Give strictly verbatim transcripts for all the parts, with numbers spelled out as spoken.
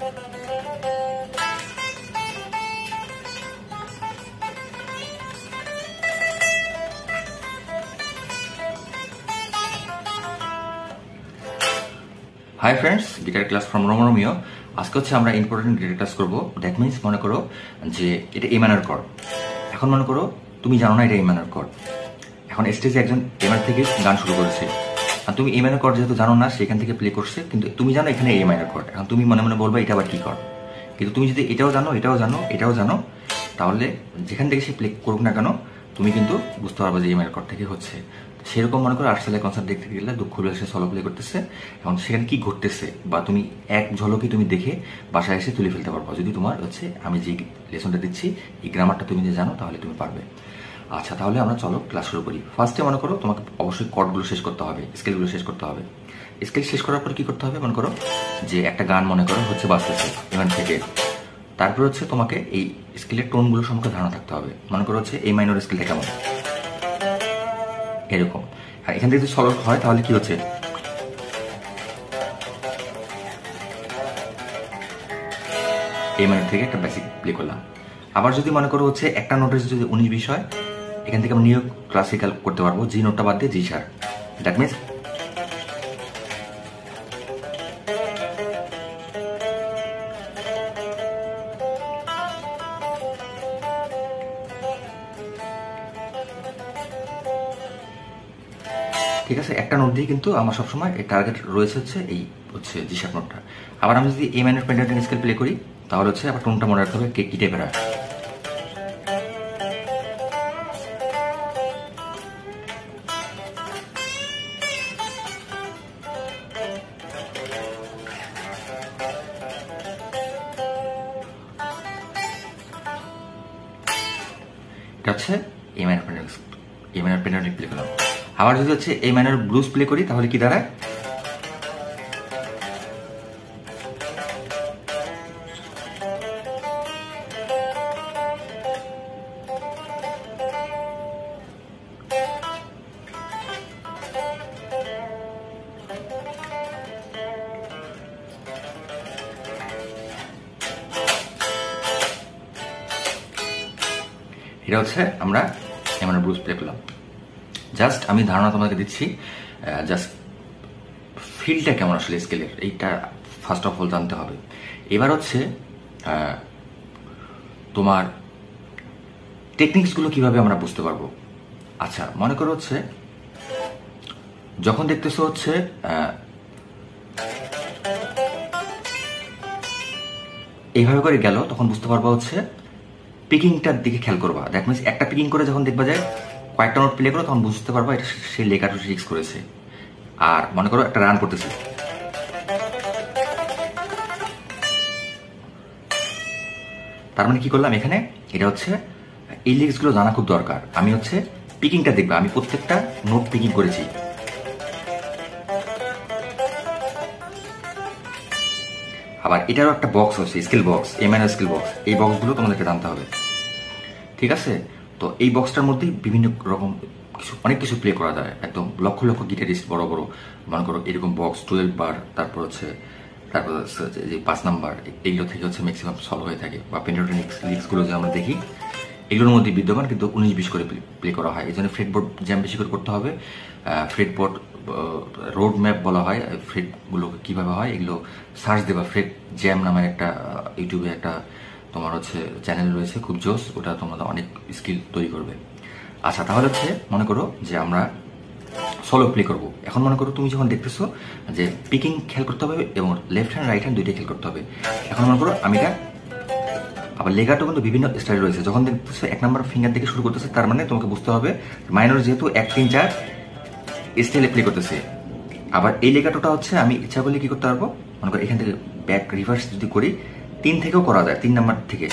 High friends, guitar class from রোমরোমিও। আজকে হচ্ছে আমরা ইম্পর্টেন্ট গিটার ক্লাস করবো। দ্যাট মিনস মনে করো যে এটা এ মাইনর কর্ড। এখন মনে করো তুমি জানো না এটা এ মাইনর কর্ড। এখন স্টেজে একজন এ মাইনর থেকে গান শুরু করেছে, আর তুমি এ মাইনর কর্ড যেহেতু জানো না সেখান থেকে প্লে করছে, কিন্তু তুমি জানো এখানে এ মাইনর কর্ড। এখন তুমি মনে মনে বলবা এটা আবার কি কর্ড, কিন্তু তুমি যদি এটাও জানো এটাও জানো এটাও জানো তাহলে যেখান থেকে সে প্লে করুক না কেন তুমি কিন্তু বুঝতে পারবে যে এ মাইনর কর্ড থেকে হচ্ছে। সেরকম মনে করো আর্টসেলের কনসার্ট দেখতে গেলে দুঃখ সে সলো প্লে করতেছে, এখন সেখানে কি ঘটতেছে বা তুমি এক ঝলকই তুমি দেখে বাসায় এসে তুলে ফেলতে পারবো যদি তোমার হচ্ছে আমি যে লেসনটা দিচ্ছি এই গ্রামারটা তুমি যে জানো তাহলে তুমি পারবে। আচ্ছা, তাহলে আমরা চলো ক্লাস শুরু করি। ফার্স্টে মনে করো তোমাকে অবশ্যই কর্ডগুলো শেষ করতে হবে, স্কেলগুলো শেষ করতে হবে। স্কেল শেষ করার পর কি করতে হবে, মনে করো যে একটা গান মনে করো হচ্ছে বাজতেছে এখান থেকে, তারপর হচ্ছে তোমাকে এই স্কেলের টোনগুলো সম্পর্কে ধারণা থাকতে হবে। মনে করো হচ্ছে এই মাইনর স্কেলটা কেমন এরকম, আর এখান থেকে যদি সলভ হয় তাহলে কি হচ্ছে এই মাইনর থেকে একটা বেসিক প্লে করলাম। আবার যদি মনে করো হচ্ছে একটা নোটের যদি উনিশ বিশ হয়, এখান থেকে আমরা নিউ ক্লাসিক্যাল করতে পারবো, জি নোটটা বাদ দিয়ে জি শার্প। দ্যাট মিনস ঠিক আছে, একটা নোট দিয়ে কিন্তু আমার সবসময় এই টার্গেট রয়েছে হচ্ছে এই হচ্ছে জি শার্প নোটটা। আবার আমি যদি এই মাইনর পেন্টাটনিক স্কেল প্লে করি তাহলে হচ্ছে আবার টোনটা মনে রাখতে হবে কি টাইপের হয়। এটা হচ্ছে এই মাইনর পেন্টাটনিক এই মাইনর পেন্টাটনিক প্লে করলাম। আবার যদি হচ্ছে এই মাইনর ব্লুজ প্লে করি তাহলে কি দাঁড়ায়, এটা হচ্ছে আমরা এমন ব্লুজ প্লে করলাম। জাস্ট আমি ধারণা তোমাকে দিচ্ছি, জাস্ট ফিলটা কেমন আসলে স্কেলের এইটা ফার্স্ট অফ অল জানতে হবে। এবার হচ্ছে তোমার টেকনিক্সগুলো কিভাবে আমরা বুঝতে পারবো। আচ্ছা, মনে করো হচ্ছে যখন দেখতেছো হচ্ছে এইভাবে করে গেল তখন বুঝতে পারবা হচ্ছে পিকিংটার দিকে খেয়াল করবা। দ্যাট মিনস একটা পিকিং করে যখন দেখবা যায় কয়েকটা নোট প্লে করো তখন বুঝতে পারবা এটা সে লেখাটা ফিক্স করেছে। আর মনে করো একটা রান করতেছে, তার মানে কি করলাম এখানে, এটা হচ্ছে এই লিরিক্সগুলো জানা খুব দরকার। আমি হচ্ছে পিকিংটা দেখবা, আমি প্রত্যেকটা নোট পিকিং করেছি। আবার এটারও একটা বক্স হচ্ছে scale box, M N scale box. এই বক্সগুলো তোমাদেরকে জানতে হবে, ঠিক আছে? তো এই বক্সটার মধ্যে বিভিন্ন রকম কিছু অনেক কিছু প্লে করা যায়। একদম লক্ষ লক্ষ গিটারিস্ট বড় বড় মনে করো এরকম বক্স টুয়েলভ বার, তারপর হচ্ছে তারপর হচ্ছে যে পাঁচ নাম্বার, এইগুলো থেকে হচ্ছে ম্যাক্সিমাম সলভ হয়ে থাকে। বা পেন্টাটনিক লিরিক্সগুলো যে আমরা দেখি এগুলোর মধ্যে বিদ্যমান, কিন্তু উনিশ বিশ করে প্লে করা হয়। এই জন্য ফ্রেডবোর্ড জ্যাম বেশি করে করতে হবে। ফ্রেডবোর্ড রোড ম্যাপ বলা হয় ফ্রেডগুলো কীভাবে হয়, এগুলো সার্চ দেবা। ফ্রেড জ্যাম নামে একটা ইউটিউবে একটা তোমার হচ্ছে চ্যানেল রয়েছে, খুব জোস, ওটা তোমাদের অনেক স্কিল তৈরি করবে। আচ্ছা, তাহলে হচ্ছে মনে করো যে আমরা সলো প্লে করব। এখন মনে করো তুমি যখন দেখতেছো যে পিকিং খেয়াল করতে হবে এবং লেফট হ্যান্ড রাইট হ্যান্ড দুইটাই খেয়াল করতে হবে। এখন মনে করো আমি এটা আবার লেগাটো কিন্তু বিভিন্ন স্টাইল রয়েছে। যখন দেখতেছো এক নাম্বার ফিঙ্গার থেকে শুরু করতেছে তার মানে তোমাকে বুঝতে হবে মাইনর যেহেতু এক তিন চার স্টাইলে প্লে করতেছে। আবার এই লেগাটোটা হচ্ছে আমি ইচ্ছা করলে কি করতে পারবো, মনে করো এখান থেকে ব্যাক রিভার্স যদি করি তিন থেকেও করা যায়, তিন নাম্বার থেকে।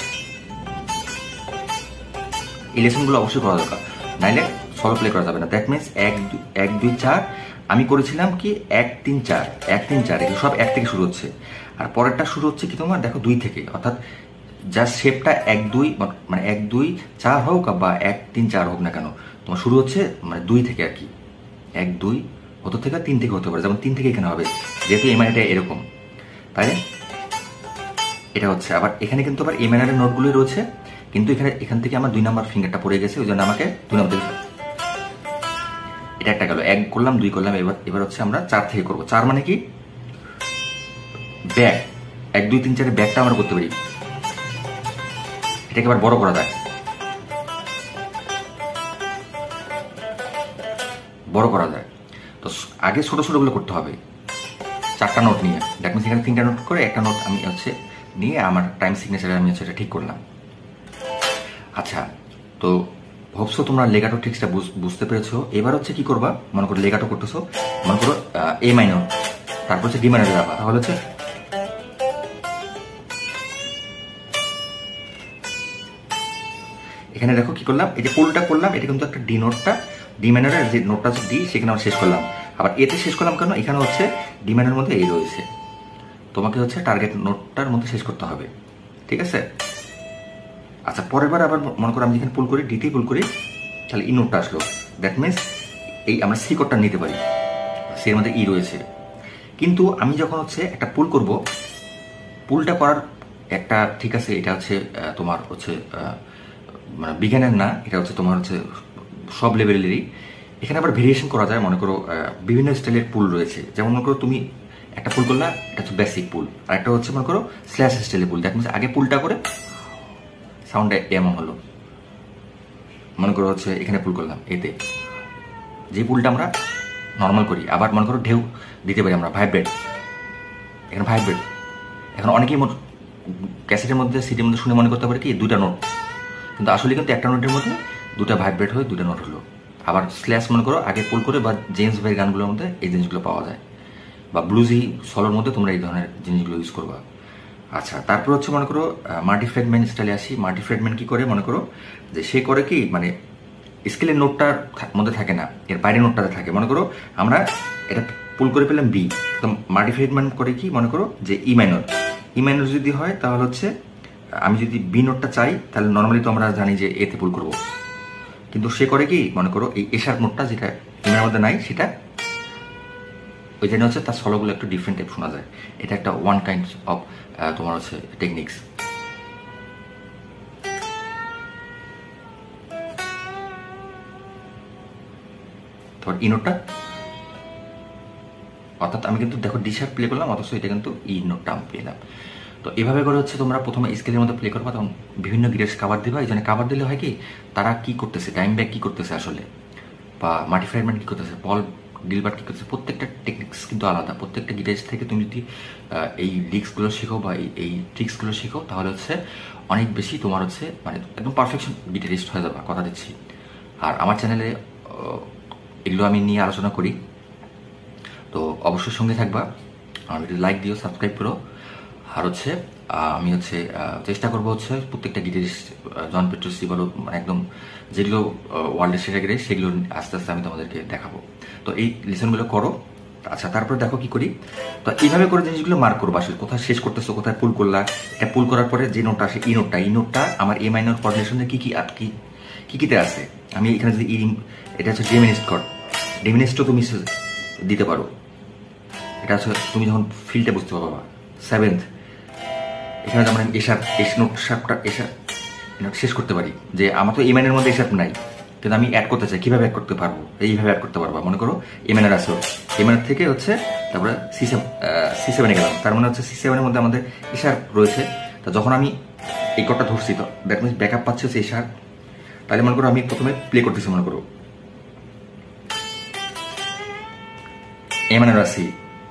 এই লেসনগুলো অবশ্যই করা দরকার, নাইলে সলো প্লে করা যাবে না। দ্যাট মিনস এক এক দুই চার আমি করেছিলাম কি এক তিন চার এক তিন চার এগুলো সব এক থেকে শুরু হচ্ছে, আর পরেরটা শুরু হচ্ছে কি তোমার দেখো দুই থেকে। অর্থাৎ জাস্ট শেপটা এক দুই মানে এক দুই চার হোক বা এক তিন চার হোক না কেন, তোমার শুরু হচ্ছে মানে দুই থেকে আর কি। এক দুই হতে থেকে তিন থেকে হতে পারে, যেমন তিন থেকে এখানে হবে যেহেতু এই মানেটা এরকম, তাই এটা হচ্ছে আবার এখানে কিন্তু আবার এ মাইনরের নোটগুলোই রয়েছে, কিন্তু এখানে এখান থেকে আমার দুই নাম্বার ফিঙ্গারটা পড়ে গেছে, ওই জন্য আমাকে দুই নম্বর থেকে এটা একটা গেল, এক করলাম, দুই করলাম, এবার এবার হচ্ছে আমরা চার থেকে করবো। চার মানে কি ব্যাক, এক দুই তিন চারের ব্যাকটা আমরা করতে পারি, এটাকে আবার বড় করা যায়, বড় করা যায়। তো আগে ছোট ছোট গুলো করতে হবে, চারটা নোট নিয়ে, দ্যাট মিনস এখানে তিনটা নোট করে একটা নোট আমি হচ্ছে নিয়ে আমার টাইম সিগনেচারে আমি হচ্ছে এটা ঠিক করলাম। আচ্ছা, তো হোপসো তোমরা লেগাটো ট্রিক্সটা বুঝতে পেরেছো। এবার হচ্ছে কি করবা, মনে করো লেগাটো করতেছো, মনে করো এ মাইনর, তারপর হচ্ছে ডি মাইনরে যাবা, তাহলে হচ্ছে এখানে দেখো কি করলাম, এই যে পুলটা করলাম, এটা কিন্তু একটা ডি নোটটা, ডি মাইনরের যে নোটটা হচ্ছে ডি, সেখানে আমরা শেষ করলাম। আবার এতে শেষ করলাম কেন, এখানে হচ্ছে ডি মাইনরের মধ্যে এই রয়েছে, তোমাকে হচ্ছে টার্গেট নোটটার মধ্যে শেষ করতে হবে, ঠিক আছে। আচ্ছা, পরের বার আবার মনে করো আমি যেখানে পুল করি, ডিতেই পুল করি, তাহলে ই নোটটা আসলো, দ্যাট মিনস এই আমরা সি কোডটা নিতে পারি, সির মধ্যে ই রয়েছে। কিন্তু আমি যখন হচ্ছে একটা পুল করব, পুলটা করার একটা ঠিক আছে, এটা হচ্ছে তোমার হচ্ছে মানে বিজ্ঞানের না, এটা হচ্ছে তোমার হচ্ছে সব লেভেলেরই। এখানে আবার ভেরিয়েশন করা যায়, মনে করো বিভিন্ন স্টাইলের পুল রয়েছে, যেমন মনে করো তুমি একটা পুল করলা, এটা হচ্ছে বেসিক পুল, আর একটা হচ্ছে মনে করো স্ল্যাশ স্টাইলের পুল, দ্যাট মিনস আগে পুলটা করে সাউন্ডটা এমন হলো, মনে করো হচ্ছে এখানে পুল করলাম, এতে যে পুলটা আমরা নর্মাল করি। আবার মনে করো ঢেউ দিতে পারি আমরা, ভাইব্রেট, এখানে ভাইব্রেট। এখন অনেকেই ক্যাসেটের মধ্যে সিডির মধ্যে শুনে মনে করতে পারে কি দুটা নোট, কিন্তু আসলে কিন্তু একটা নোটের মধ্যে দুটা ভাইব্রেট হয়ে দুটা নোট হলো। আবার স্ল্যাশ মনে করো আগে পুল করে, বা জেমস ভাইয়ের গানগুলোর মধ্যে এই জিনিসগুলো পাওয়া যায়, বা ব্লুজি সলোর মধ্যে তোমরা এই ধরনের জিনিসগুলো ইউজ করবা। আচ্ছা, তারপর হচ্ছে মনে করো মাল্টি ফ্রেডমেন্ট স্টাইলে আসি। মাল্টি ফ্রেডমেন্ট কি করে, মনে করো যে সে করে কি মানে স্কেলের নোটটার মধ্যে থাকে না, এর বাইরের নোটটাতে থাকে। মনে করো আমরা এটা পুল করে পেলাম বি, তো মাল্টি ফ্রেডমেন্ট করে কি, মনে করো যে ই মাইনর, ই মাইনর যদি হয় তাহলে হচ্ছে আমি যদি বি নোটটা চাই, তাহলে নর্মালি তো আমরা জানি যে এতে পুল করব, কিন্তু সে করে কি, মনে করো এই এশার্প নোটটা যেটা ইমের মধ্যে নাই, সেটা ওই জন্য হচ্ছে তার সলোগুলো একটু ডিফারেন্ট টাইপ শোনা যায়। এটা একটা ওয়ান কাইন্ড অফ তোমার হচ্ছে টেকনিক্স। তোমার ই নোটটা, অর্থাৎ আমি কিন্তু দেখো ডি শার্প প্লে করলাম, অথচ এটা কিন্তু ই নোটটা আমি পেলাম। তো এভাবে করে হচ্ছে তোমরা প্রথমে স্কেলের মধ্যে প্লে করবা, তখন বিভিন্ন গিটার্স কাভার দিবা। এই জন্য কাভার দিলে হয় কি, তারা কি করতেছে, টাইম ব্যাক কি করতেছে আসলে, বা মাল্টি ফ্রেডমেন্ট কি করতেছে, পল গিলবার্ট কি করতেছে, প্রত্যেকটা টেকনিক্স কিন্তু আলাদা। প্রত্যেকটা গিটারিস্ট থেকে তুমি যদি এই লিক্সগুলো শেখো বা এই ট্রিক্সগুলো শেখো, তাহলে হচ্ছে অনেক বেশি তোমার হচ্ছে মানে একদম পারফেকশন গিটারিস্ট হয়ে যাবে, কথা দিচ্ছি। আর আমার চ্যানেলে এগুলো আমি নিয়ে আলোচনা করি, তো অবশ্যই সঙ্গে থাকবা। আমার ভিডিও লাইক দিও, সাবস্ক্রাইব করো। আর হচ্ছে আমি হচ্ছে চেষ্টা করবো হচ্ছে প্রত্যেকটা গিটারিস্ট, জন পেট্রোসি বলো, মানে একদম যেগুলো ওয়ার্ল্ডের সেরা গিটার, সেগুলো আস্তে আস্তে আমি তোমাদেরকে দেখাবো। তো এই লেসনগুলো করো। আচ্ছা, তারপরে দেখো কি করি। তো এইভাবে করে জিনিসগুলো মার্ক করবো, আসলে কোথায় শেষ করতেছো, কোথায় পুল করলা। এটা পুল করার পরে যে নোটটা আসে, ই নোটটা, ই নোটটা আমার এ মাইনর কোঅর্ডিনেশনে কি কি কি কি কিতে আছে। আমি এখানে যদি ই, এটা হচ্ছে ডেমিনিস্ট কর্ড, ডেমিনিস্টও তুমি দিতে পারো। এটা হচ্ছে তুমি যখন ফিলটা বুঝতে পারবা। সেভেন্থ, এখানে যেমন আমি এসার এস নোট শার্পটা এসার নোট শেষ করতে পারি, যে আমার তো এ মাইনের মধ্যে এসার নাই, কিন্তু আমি অ্যাড করতে চাই, কীভাবে অ্যাড করতে পারবো, এইভাবে অ্যাড করতে পারবো। মনে করো এ মাইনার আসো, এ মাইনার থেকে হচ্ছে তারপরে সি সেভেন সি সেভেনে গেলাম, তার মানে হচ্ছে সি সেভেনের মধ্যে আমাদের এসার রয়েছে। তো যখন আমি এই কটটা ধরছি, তো দ্যাট মিনস ব্যাক আপ পাচ্ছে হচ্ছে এসার। তাহলে মনে করো আমি প্রথমে প্লে করতেছি, মনে করো এ মাইনার আসি,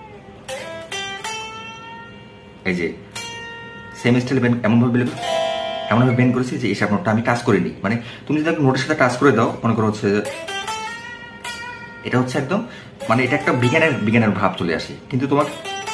এই যে সেম স্টাইল বেন এমনভাবে বেন এমনভাবে বেন করেছি যে এই শার্প নোটটা আমি টাচ করিনি। মানে তুমি যদি নোটের সাথে টাচ করে দাও, মনে করো হচ্ছে এটা হচ্ছে একদম মানে এটা একটা বিজ্ঞানের বিজ্ঞানের ভাব চলে আসে। কিন্তু তোমার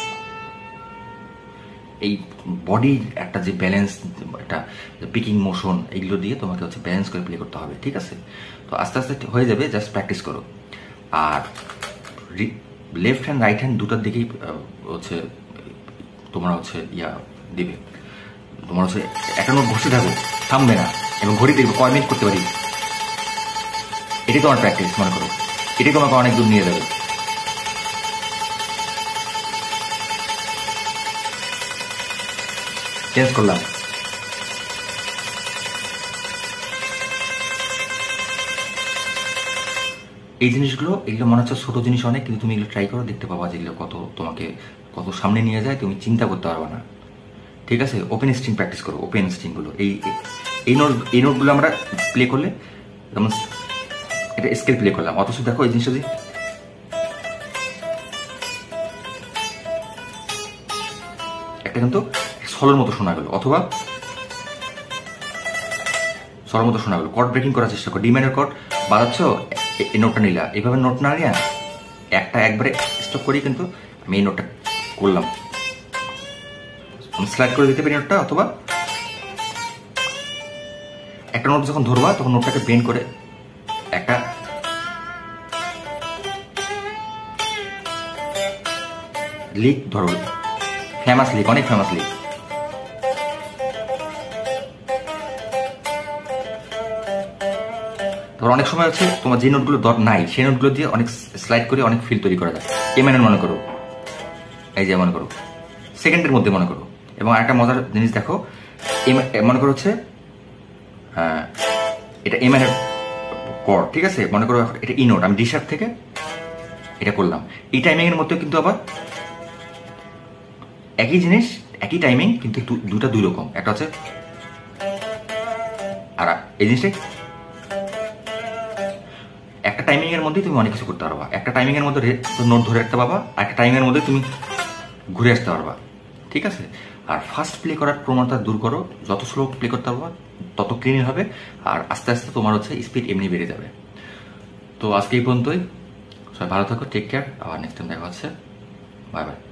এই বডির একটা যে ব্যালেন্স, একটা পিকিং মোশন, এইগুলো দিয়ে তোমাকে হচ্ছে ব্যালেন্স করে প্লে করতে হবে, ঠিক আছে। তো আস্তে আস্তে হয়ে যাবে, জাস্ট প্র্যাকটিস করো। আর লেফট হ্যান্ড রাইট হ্যান্ড দুটার দিকেই হচ্ছে তোমরা হচ্ছে ইয়া দিবে। তোমার হচ্ছে একটা নোট বসে থাকো, থামবে না, এবং ঘড়ি দেখবে কয় মিনিট করতে পারি। এটাই তোমার প্র্যাকটিস, মনে করো এটাই তোমাকে অনেক দূর নিয়ে যাবে। চেঞ্জ করলাম। এই জিনিসগুলো এগুলো মনে হচ্ছে ছোট জিনিস অনেক, কিন্তু তুমি এগুলো ট্রাই করো, দেখতে পাবা যেগুলো কত তোমাকে কত সামনে নিয়ে যায়, তুমি চিন্তা করতে পারবা না। ঠিক আছে, ওপেন স্ট্রিং প্র্যাকটিস করো, ওপেন স্ট্রিংগুলো। এই এই নোট এই নোটগুলো আমরা প্লে করলে যেমন এটা স্কেল প্লে করলাম, অথচ দেখো এই জিনিসটা যদি একটা কিন্তু সলোর মতো শোনা গেল, অথবা সলোর মতো শোনা গেল। কর্ড ব্রেকিং করার চেষ্টা করো, ডি মাইনর কর্ড বাজাচ্ছ, এই নোটটা নিলা, এইভাবে নোট না নিয়ে একটা একবারে স্টপ করি, কিন্তু আমি এই নোটটা করলাম, আমি স্লাইড করে দিতে পারি নোটটা, অথবা একটা নোট যখন ধরবা তখন নোটটাকে বেন্ড করে একটা লিক ধরো, ফেমাস লিক, অনেক ফেমাস লিক। তারপর অনেক সময় হচ্ছে তোমার যে নোটগুলো নাই সেই নোটগুলো দিয়ে অনেক স্লাইড করে অনেক ফিল তৈরি করা যায়। এ মাইনর মনে করো, এই যে মনে করো সেকেন্ডের মধ্যে মনে করো। এবং আরেকটা মজার জিনিস দেখো, মনে করো হচ্ছে এটা এ মাইনর কর্ড, ঠিক আছে, মনে করো এটা ই নোট, আমি ডি শার্প থেকে এটা করলাম, এই টাইমিং এর মধ্যে কিন্তু আবার একই জিনিস একই টাইমিং, কিন্তু দুটা দুই রকম। একটা হচ্ছে আর এই জিনিসটাই একটা টাইমিং এর মধ্যেই তুমি অনেক কিছু করতে পারবা। একটা টাইমিং এর মধ্যে নোট ধরে রাখতে পারবা, আর একটা টাইমিং এর মধ্যে তুমি ঘুরে আসতে পারবা। ঠিক আছে, আর ফাস্ট প্লে করার প্রবণতা দূর করো, যত স্লো প্লে করতে পারবা তত ক্লিন হবে, আর আস্তে আস্তে তোমার হচ্ছে স্পিড এমনি বেড়ে যাবে। তো আজকে এই পর্যন্তই, সবাই ভালো থাকো, টেক কেয়ার, আবার নেক্সট টাইম দেখা হচ্ছে, বাই বাই।